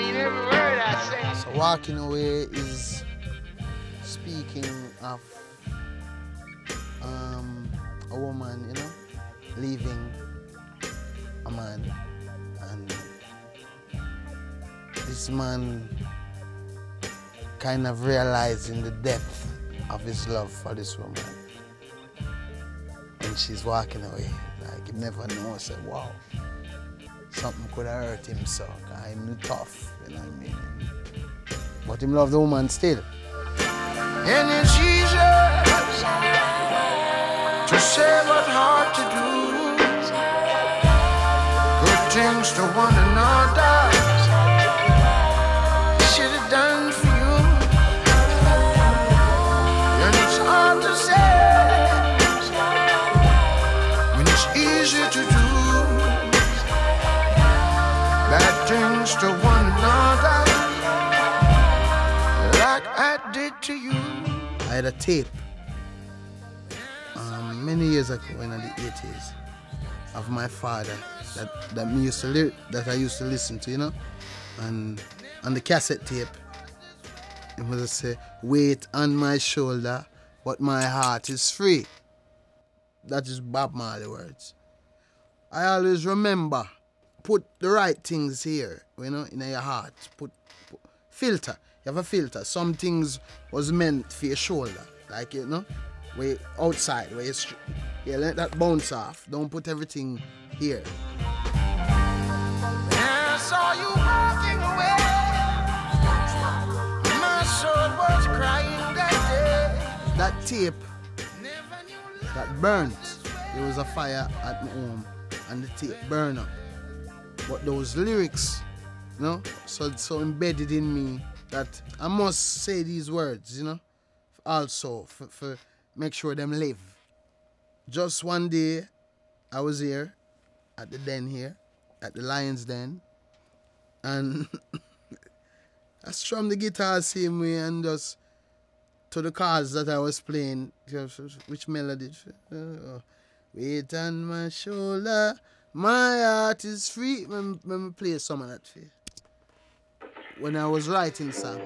mean every word I say. So walking away is speaking of a woman, you know, leaving a man, and this man kind of realizing the depth of his love for this woman, and she's walking away. Like, you never know. Say, wow, something could have hurt him, so kind of tough, you know what I mean? But him love the woman still. And it's easier to say but hard to do. Good things to one another. Should have done for you. And it's hard to say when it's easy to do. Bad things to one another, like I did to you. I had a tape many years ago in the 80s of my father that I used to listen to, you know, and on the cassette tape it was say, "Weight on my shoulder, but my heart is free." That is Bob Marley words. I always remember, put the right things here, you know, in your heart. Put filter. You have a filter. Some things was meant for your shoulder, like, you know, where outside, where you let that bounce off. Don't put everything here. I saw you walking away. My soul was crying that day. That tape that burnt. There was a fire at my home, and the tape burned up. But those lyrics, you know, so embedded in me that I must say these words, you know, also for make sure them live. Just one day, I was here at the den here, at the Lion's Den, and I strummed the guitar same way and just to the chords that I was playing, which melody? Weight on my shoulder, my heart is free. Let me play some of that for you. When I was writing song.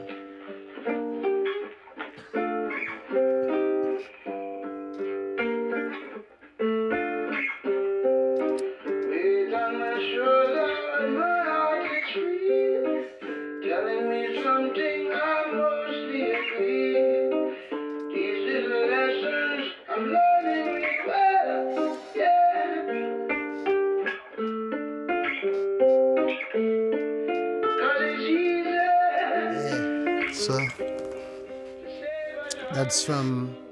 Weight on my shoulder, my heart is free. Telling me something I mostly agree. These little lessons I'm learning really well, yeah. So that's from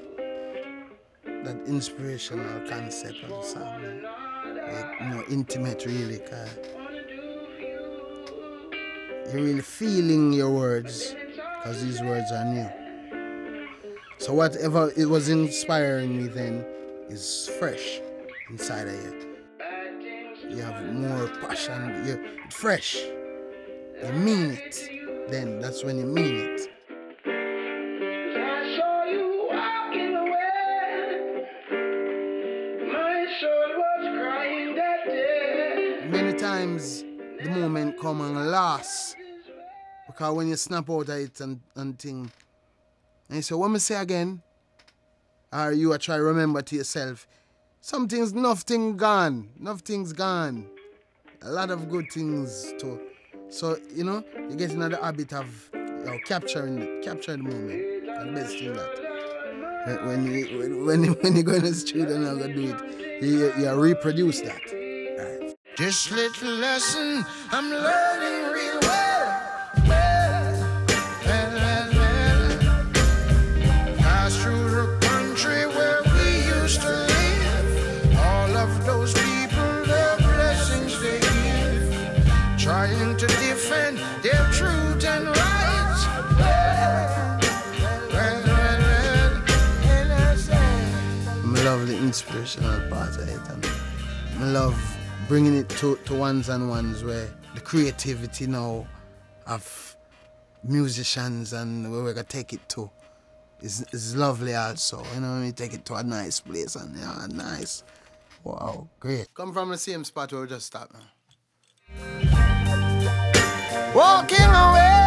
that inspirational concept of the song, like more intimate really, cause you're really feeling your words, because these words are new. So whatever it was inspiring me then is fresh inside of you. You have more passion, you're fresh, you mean it. Then that's when you mean it. I saw you walking away. My soul was crying that day. Many times the moment come and last. Because when you snap out of it and thing, and you say, what me say again? Or you try to remember to yourself, something's nothing gone. Nothing's gone. A lot of good things too. So, you know, you get into the habit of capturing the moment. That's the best thing that. When you go in the street and you're going to do it, you reproduce that. Right. This little lesson I'm learning real well. Pass through the country where we used to live. All of those people, the blessings they give. Trying to defend their truth and rights. I love the inspirational part of it, and I love bringing it to ones and ones where the creativity now of musicians and where we're gonna take it to is lovely also. You know, we take it to a nice place and yeah, nice. Wow, great. Come from the same spot where we just stopped now. walking away.